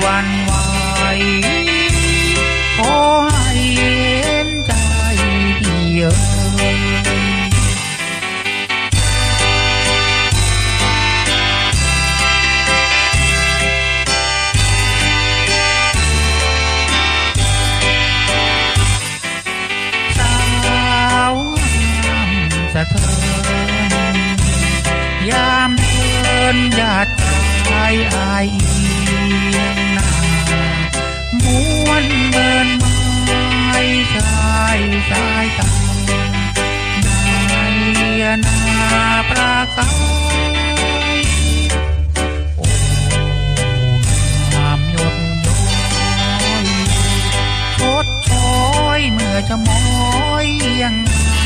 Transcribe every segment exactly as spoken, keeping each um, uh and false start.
วันไหวขอให้เห็นใจพี่เอ๋ยสาวงามสะเทือนยามเดินหยาดใจอายเอียงหน้าม้วนเมินไม้ชายสายตาในนาประกายโอ้งามหยดย้อยชดช้อยเมื่อจะมอยยัง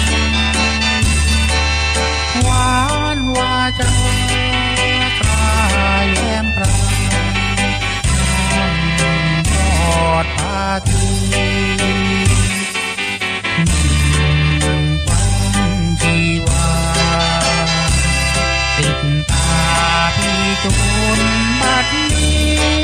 หวานว่าจะกลายแย้มปรายทอดพาทีวันชีวาติดตาพี่จนบัดนี้